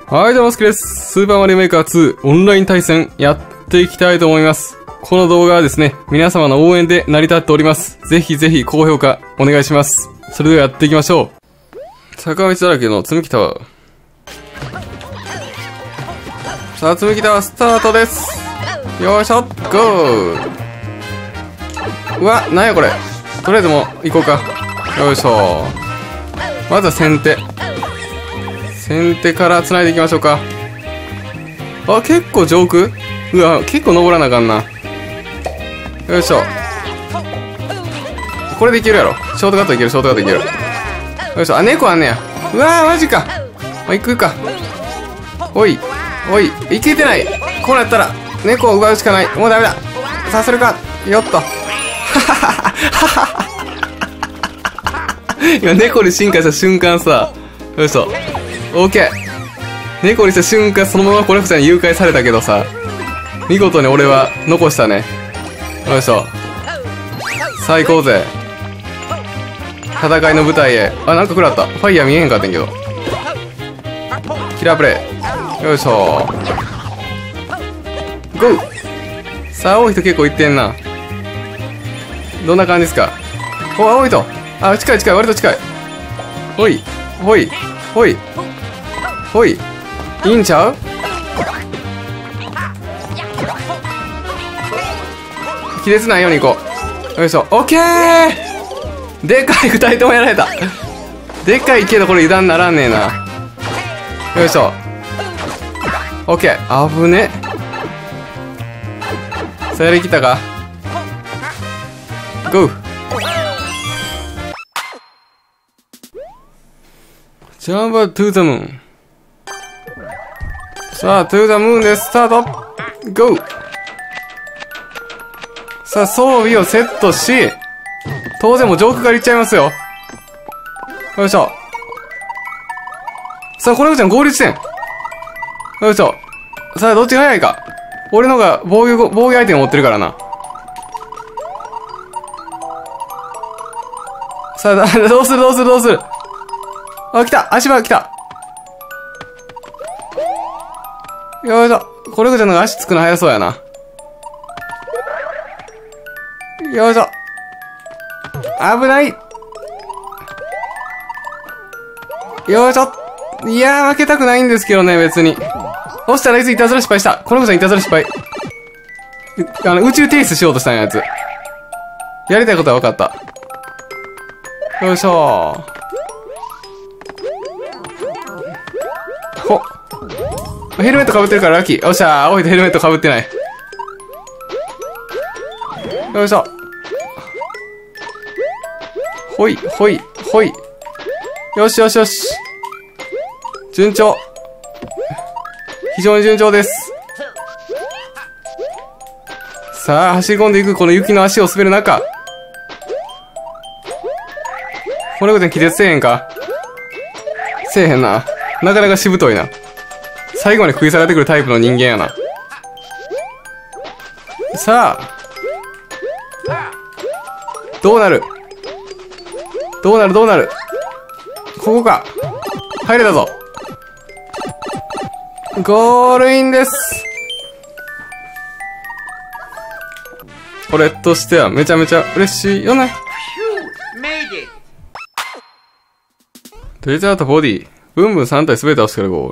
はい、どうも、すきです。スーパーマリオメーカー2オンライン対戦やっていきたいと思います。この動画はですね、皆様の応援で成り立っております。ぜひぜひ高評価お願いします。それではやっていきましょう。坂道だらけの積み木タワー。さあ、積み木タワースタートです。よいしょ、ゴー。うわ、なんやこれ。とりあえずもう行こうか。よいしょ。まずは先手。先手から繋いでいきましょうか。あ、結構上空？うわ、結構登らなあかんな。よいしょ。これでいけるやろ。ショートカットいける、ショートカットいける。よいしょ。あ、猫あんねや。うわー、マジか。まあ、行くか。おい、おい、いけてない。こうなったら、猫を奪うしかない。もうダメだ。させるか。よっと。今、猫に進化した瞬間さ、よいしょ。オーケー。猫にした瞬間、そのままコレクちゃんに誘拐されたけどさ、見事に俺は残したね。よいしょ。最高ぜ。戦いの舞台へ。あ、なんか食らった。ファイヤー見えへんかったんけど。キラープレイ。よいしょ。ゴー。さあ、青い人結構いってんな。どんな感じですか？お、青い人。あ、近い近い、割と近い。ほい、ほい、ほい、ほい。いいんちゃう？亀裂ないように行こう。よいしょ。オッケー！でかい、二人ともやられた。でかいけどこれ油断ならんねえな。よいしょ。オッケー。危ね。さあ、やりきったか？ゴー。ジャンプトゥーザムーン。さあ、トゥーザムーンです。スタート。ゴー。さあ、装備をセットし、当然もう上空から行っちゃいますよ。よいしょ。さあ、これちゃん合流地点。よいしょ。さあ、どっちが早いか。俺のが防御アイテム持ってるからな。さあ、どうするどうするどうする。あ、来た。足場来た。よいしょ。これちゃんのが足つくの早そうやな。よいしょ。危ない。よいしょ。いやー、負けたくないんですけどね、別に。そしたらいついたずら失敗した。この子ちゃんいたずら失敗。宇宙提出しようとしたんやつ。やりたいことは分かった。よいしょー。ほっ。ヘルメット被ってるからラッキー。よっしゃー。青いとヘルメット被ってない。よいしょ。ほい、ほい、ほい。よしよしよし。順調。非常に順調です。さあ、走り込んでいくこの雪の足を滑る中。この子ちゃん気絶せえへんか？せえへんな。なかなかしぶといな。最後まで食い下がってくるタイプの人間やな。さあ。どうなる？どうなるどうなる？ここか。入れたぞ。ゴールインです。俺としてはめちゃめちゃ嬉しいよね。デザートボディ。ブンブン3体すべて押してからゴー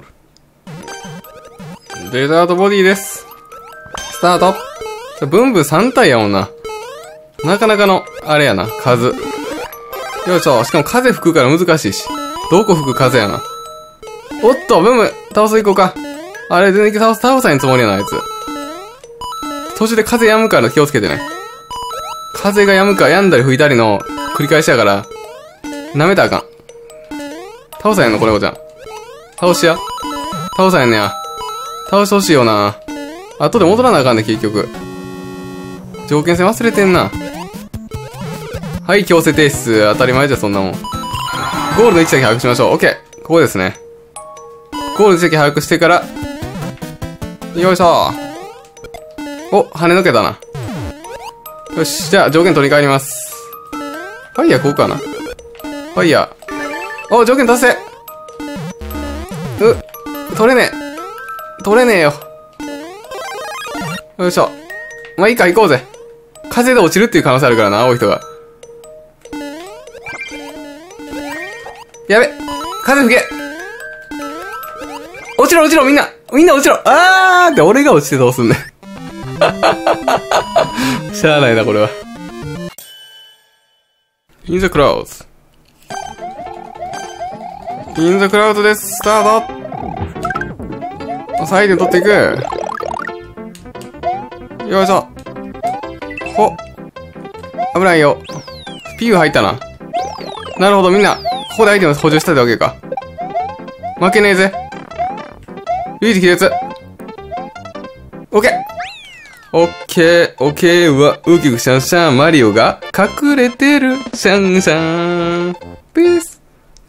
ル。デザートボディです。スタート。ブンブン3体やもんな。なかなかの、あれやな、数。よいしょ。しかも風吹くから難しいし。どこ吹く風やな。おっと、ブンブン、倒すいこうか。あれ、全然倒さんつもりやな、あいつ。途中で風止むから気をつけてね。風が止むか止んだり吹いたりの繰り返しやから、舐めたらあかん。倒さへんのこれ子ちゃん。倒しや。倒さへんねや。倒してほしいよな。後で戻らなあかんね、結局。条件線忘れてんな。はい、強制提出。当たり前じゃ、そんなもん。ゴールの位置だけ把握しましょう。オッケー。ここですね。ゴールの位置だけ把握してから。よいしょ。お、跳ね抜けたな。よし、じゃあ条件取り替えます。ファイヤーこうかな。ファイヤー。お、条件達成。 取れねえ。取れねえよ。よいしょ。まあいいか、行こうぜ。風で落ちるっていう可能性あるからな、青い人が。やべ。風吹け。落ちろ落ちろ、みんな落ちろ。あーって俺が落ちてどうすんねん。しゃあないな、これは。In the clouds。In the clouds です。スタート。サイドに取っていく。よいしょ。ほ。危ないよ。ピュー入ったな。なるほど、みんな、ここでアイテム補充したってわけか。負けねえぜ。ルイージ気絶。オッケー。オッケー、オッケーは、ウキウキシャンシャン、マリオが隠れてる、シャンシャン。ピース。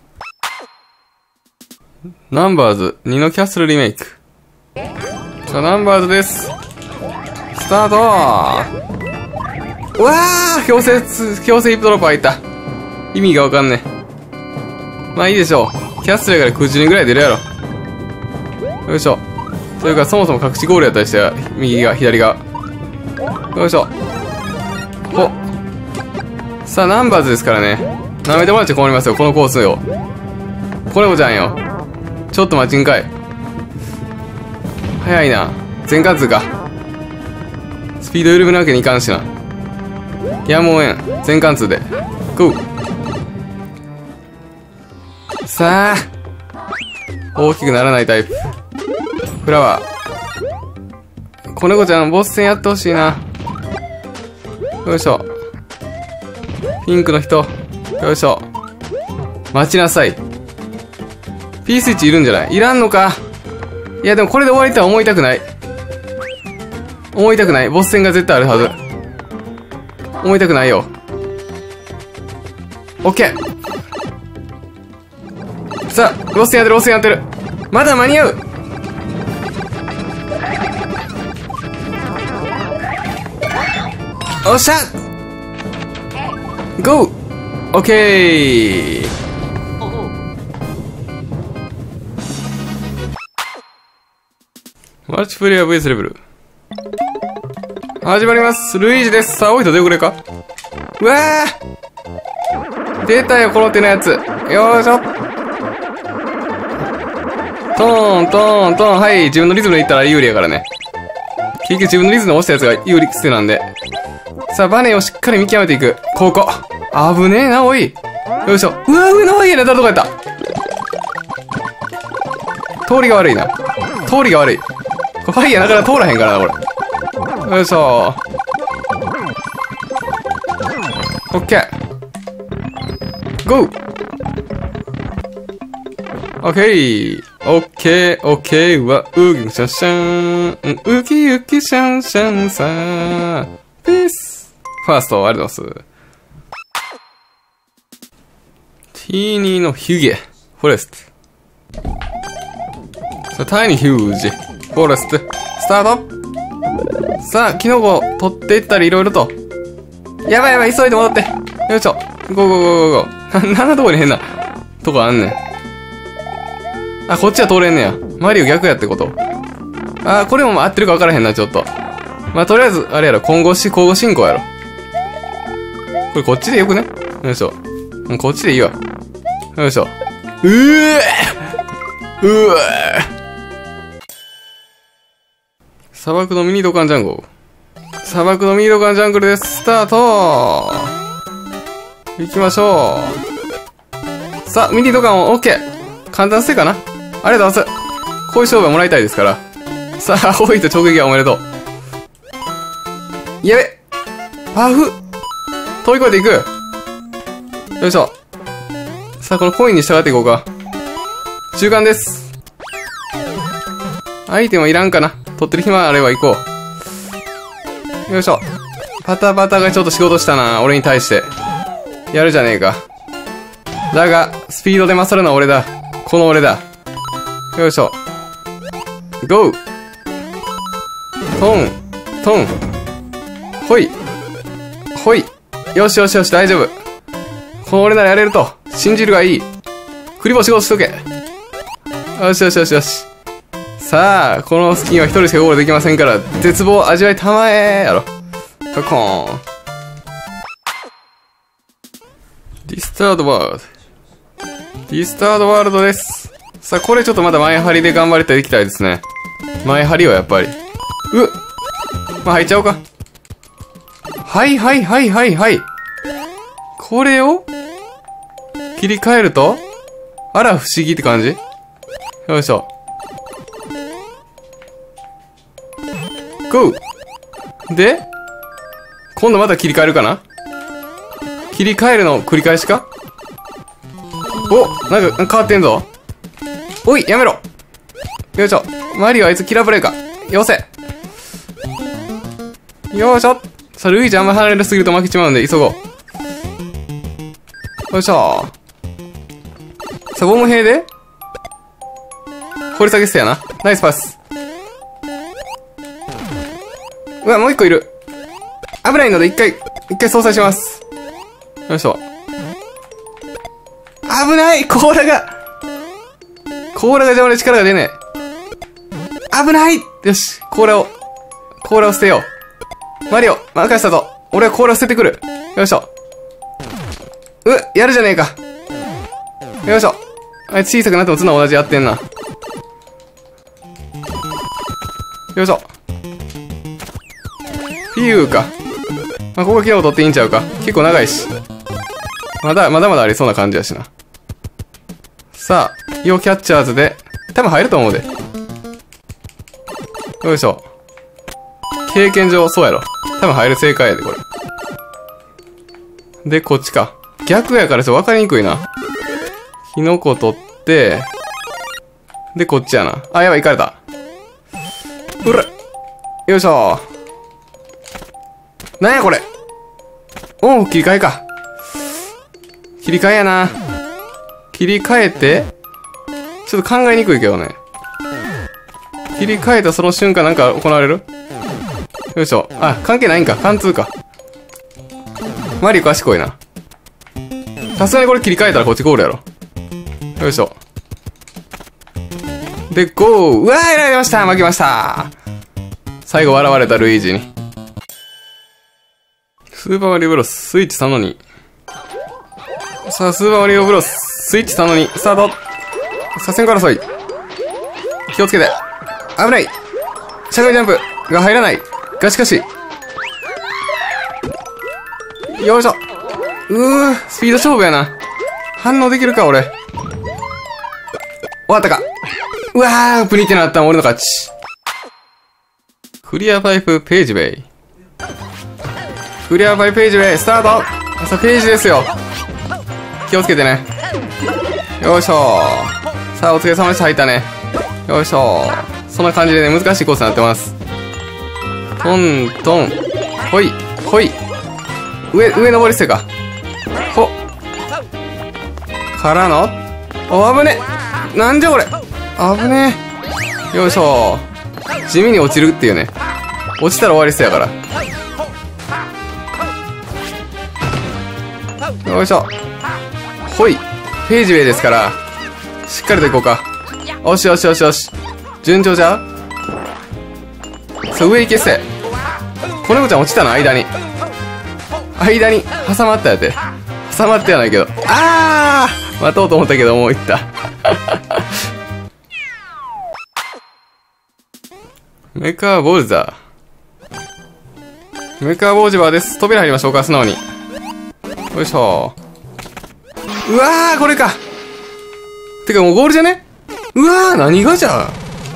ナンバーズ2のキャッスルリメイク。さあ、ナンバーズです。スタートー。うわー、強制ヒップドロップ入った。意味がわかんねえ。まあいいでしょう。キャッスルやから空中にぐらい出るやろ。よいしょ。それからそもそも隠しゴールやったりして、右が、左が。よいしょ。ほ。さあ、ナンバーズですからね。舐めてもらっちゃ困りますよ、このコースよ。これもじゃんよ。ちょっと待ちんかい。早いな。全貫通か。スピード緩めなわけにいかんしな。やむをえん。全貫通で。ゴー。さあ。大きくならないタイプ。フラワー。子猫ちゃん、ボス戦やってほしいな。よいしょ。ピンクの人。よいしょ。待ちなさい。P スイッチいるんじゃない？いらんのか。いや、でもこれで終わりとは思いたくない。思いたくない。ボス戦が絶対あるはず。思いたくないよ。オッケー。さあ、ボス戦やってる、ボス戦やってる。まだ間に合う。おっしゃゴー。オッケー。マルチプレイヤー VS レベル。始まります。ルイージです。さあ、青い人出遅れか。うわー出たよ、この手のやつ。よーしょ。トーン、トーン、トーン。はい、自分のリズムでいったら有利やからね。結局自分のリズムで押したやつが有利癖なんで。さあ、バネをしっかり見極めていく。ここ。危ねえな、おい。よいしょ。うわー、上の方にやれたとこやった。通りが悪いな。通りが悪い。ファイヤーなかなか通らへんからな、これ。よいしょ。オッケー。ゴー。オッケー。オッケー、オッケーは、ウキウキシャンシャン。ウキウキシャンシャンさー。ピース。ファースト、ありがとうございます。ティーニーのヒュゲ。フォレスト。さあ、タイニーヒュージ。フォレスト。スタート。さあ、キノコ取っていったりいろいろと。やばいやばい、急いで戻って。よいしょ。ゴーゴーゴーゴーゴー。なんなとこに変なとこあんねん。あ、こっちは通れんねや。マリオ逆やってこと。あ、これも合ってるか分からへんな、ちょっと。まあ、とりあえず、あれやろ。交互進行やろ。これこっちでよくね？よいしょ。こっちでいいわ。よいしょ。砂漠のミニドカンジャングル。砂漠のミニドカンジャングルです。スタート。行きましょう。さあ、ミニドカンを OK。簡単捨てかな。ありがとうございます。こういう勝負はもらいたいですから。さあ、青いと直撃はおめでとう。やべ。パフ。飛び越えていく。よいしょ。さあ、このコインに従っていこうか。中間です。アイテムはいらんかな。取ってる暇あれば行こう。よいしょ。パタパタがちょっと仕事したな。俺に対して。やるじゃねえか。だが、スピードで勝るのは俺だ。この俺だ。よいしょ。ゴー。トン。トン。ほい。ほい。よしよしよし、大丈夫。この俺ならやれると。信じるがいい。振り星をしとけ。よしよしよしよし。 さあ、このスキンは一人しかゴールできませんから、絶望味わいたまえやろ。カコーン。リスタードワールド。リスタードワールドです。さあ、これちょっとまだ前張りで頑張りたいきたいですね。前張りはやっぱり。まあ、入っちゃおうか。はいはいはいはいはい。これを切り替えると、あら不思議って感じ。よいしょ。ゴーで、今度また切り替えるかな。切り替えるの繰り返しか。お、なんか変わってんぞ。おい、やめろ。よいしょ。マリオあいつキラーブレーカー。よせ。よいしょ。さあ、ルイージあんま離れすぎると負けちまうんで、急ごう。よいしょ。さあ、ボム兵で掘り下げっせやな。ナイスパス。うわ、もう一個いる。危ないので一回操作します。よいしょ。危ない、甲羅が邪魔で力が出ねえ。危ない。よし、甲羅を捨てよう。マリオ、任したぞ。俺は甲羅を捨ててくる。よいしょ。やるじゃねえか。よいしょ。あいつ小さくなっても綱同じやってんな。よいしょ。ピューか。まあ、ここはキノコ取っていいんちゃうか。結構長いし。まだまだありそうな感じやしな。さあ、イオキャッチャーズで、多分入ると思うで。よいしょ。経験上、そうやろ。多分入る正解やで、これ。で、こっちか。逆やからちょっと分かりにくいな。キノコ取って、で、こっちやな。あ、やばい、行かれた。うらよいしょ。なんやこれ。おう、切り替えか。切り替えやな。切り替えて、ちょっと考えにくいけどね。切り替えたその瞬間なんか行われる？よいしょ。あ、関係ないんか。貫通か。マリオ賢いな。さすがにこれ切り替えたらこっちゴールやろ。よいしょ。で、ゴー。うわー、やられました。負けました。最後笑われたルイージに。スーパーマリオブロス、スイッチ3の2。さあ、スーパーマリオブロス、スイッチ3の2、スタート。左遷から争い。気をつけて。危ない。しゃがみジャンプが入らない。がしかし。よいしょ。スピード勝負やな。反応できるか、俺。終わったか。うわー、プニってなったん俺の勝ち。クリアパイプページウェイ。クリアパイプページウェイ、スタート。さあ、ページですよ。気をつけてね。よいしょ。さあ、お疲れ様でした。入ったね。よいしょ。そんな感じでね、難しいコースになってます。トントン。ほい、ほい。上登り捨てか。ほ。からの。お、危ね。なんじゃこれ。危ねえ。よいしょ。地味に落ちるっていうね。落ちたら終わり捨てやから。よいしょ。ほい。ページウェイですから、しっかりといこうか。よしよしよしよし。順調じゃう？さあ、上行けっせ。子猫ちゃん落ちたの間に挟まったやて。挟まってやないけど。待とうと思ったけど、もう行った。メカボルザー。メカボルジバーです。扉入りましょうか、素直に。よいしょ。うわー、これか。てかもうゴールじゃね？うわー、何がじゃ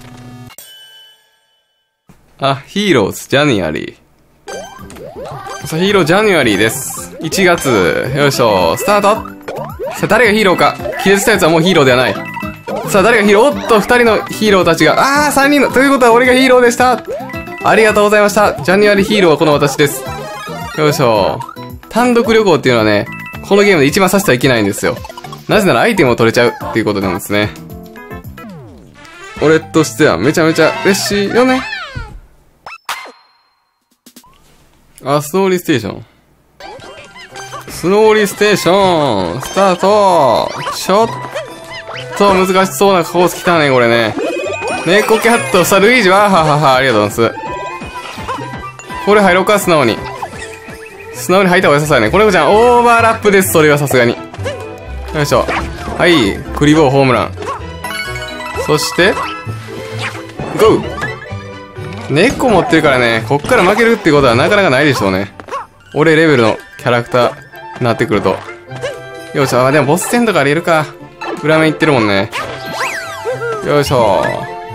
あ。ヒーローズ、ジャニアリー。さあ、ヒーロージャニアリーです。1月。よいしょ。スタート。さあ、誰がヒーローか。気絶したやつはもうヒーローではない。さあ、誰がヒーロー？おっと、2人のヒーローたちが。3人の。ということは俺がヒーローでした。ありがとうございました。ジャニアリーヒーローはこの私です。よいしょ。単独旅行っていうのはね、このゲームで一番させてはいけないんですよ。なぜならアイテムを取れちゃうっていうことなんですね。俺としてはめちゃめちゃ嬉しいよね。スノーリーステーション。スノーリーステーション、スタート。ちょっと難しそうなコース来たね、これね。 猫キャット、さあ、ルイージは、ははは、ありがとうございます。これ入ろうか、素直に。素直に入った方が良さそうやね。子猫ちゃん、オーバーラップです、それはさすがに。よいしょ。はい、クリボーホームラン。そして、ゴー。猫持ってるからね、こっから負けるってことはなかなかないでしょうね。俺レベルのキャラクターになってくると。よいしょ。あ、でもボス戦とかありえるか。裏面いってるもんね。よいしょ。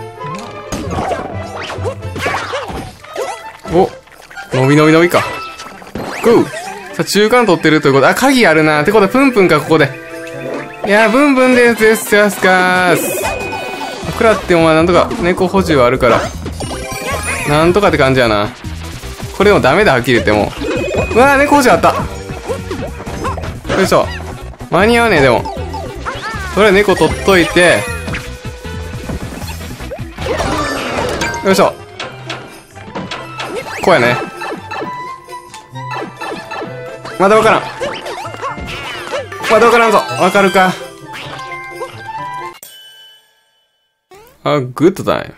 お、伸び伸び伸びか。ゴー。さあ、中間取ってるということ。あ、鍵あるな。ってことは、プンプンか、ここで。いやー、ブンブンですですやすかーす。食らってもまあなんとか猫補充はあるから。なんとかって感じやな。これでもダメだ、はっきり言っても。うわー、猫補充あった。よいしょ。間に合わねえ、でも。とりあえず猫取っといて。よいしょ。こうやね。まだわからん。まだわからんぞ。わかるか。あ、グッドタイム。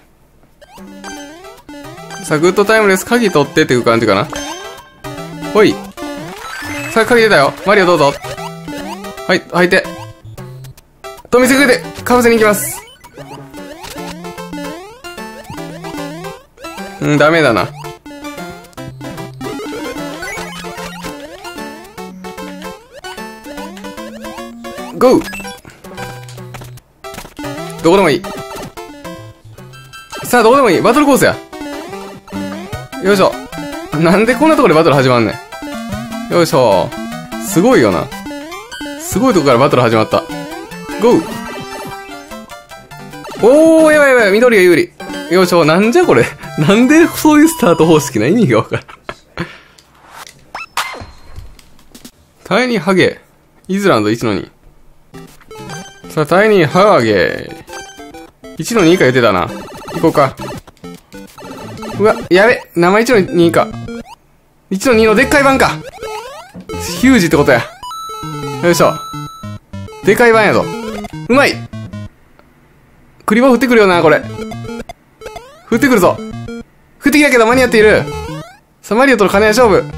さあ、グッドタイムです。鍵取ってっていう感じかな。ほい。さあ、鍵出たよ。マリオどうぞ。はい、履いて。と見せくれて、かぶせに行きます。ダメだな。ゴー。どこでもいい。さあ、どこでもいい。バトルコースや。よいしょ。なんでこんなところでバトル始まんねん。よいしょ。すごいよな。すごいとこからバトル始まった。ゴー。おー、やばいやばい。緑が有利。よいしょ。なんじゃこれ。なんでそういうスタート方式な意味がわからん。タイニーハゲ。イズランド1の2。さあ、タイニーハゲ。1の2か言ってたな。行こうか。うわ、やべ。名前1の2か。1の2のでっかい版か。ヒュージってことや。よいしょ。でかい版やぞ。うまい。クリボー降ってくるよな、これ。降ってくるぞ。降ってきたけど間に合っている。さあ、マリオとの兼ね合い勝負。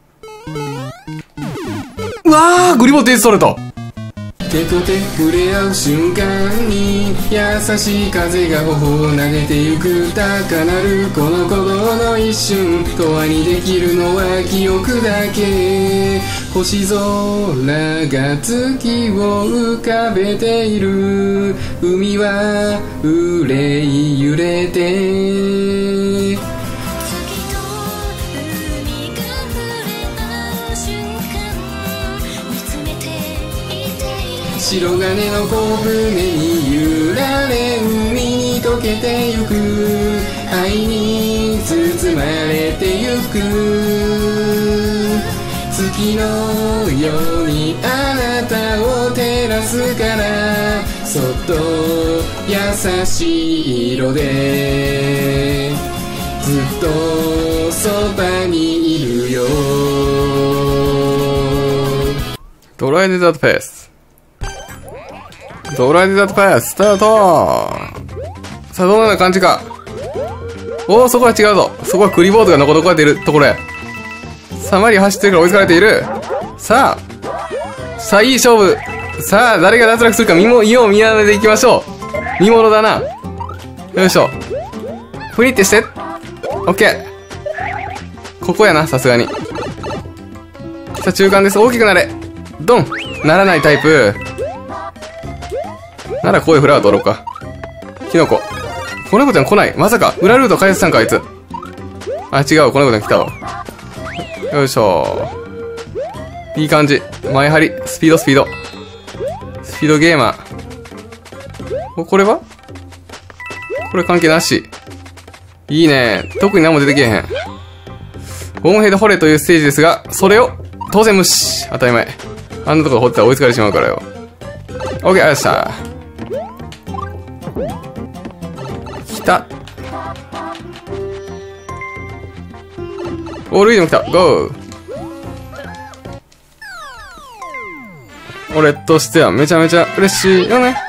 うわー、グリボーって取れた。手と手触れ合う瞬間に優しい風が頬を撫でてゆく高鳴るこの鼓動の一瞬永遠にできるのは記憶だけ星空が月を浮かべている海は憂い揺れて白金の小舟に揺られ海に溶けてゆく愛に包まれてゆく月のようにあなたを照らすからそっと優しい色でずっとそばにいるよドライデザートフェスドライデザートパススタートさあ、どんな感じか。おー、そこは違うぞ。そこはクリボードが残っているところや。さあ、マリオ走ってるから追いつかれている。さあ、いい勝負。さあ、誰が脱落するか見よう見やめでいきましょう。見ものだな。よいしょ。フリってして。オッケー。ここやな、さすがに。さあ、中間です。大きくなれ。ドン。ならないタイプ。ならこういうフラワー取ろうか。キノコ。子猫ちゃん来ない。まさか、裏ルート開発したんか、あいつ。あ、違う、子猫ちゃん来たわ。よいしょ。いい感じ。前張り。スピード。スピードゲーマー。これはこれ関係なし。いいね。特に何も出てけえへん。ボーンヘイドホレというステージですが、それを、当然無視。当たり前。あんなところ掘ったら追いつかれてしまうからよ。オッケー、ありました。来た。お、ルイージも来た。ゴー。俺としてはめちゃめちゃ嬉しいよね。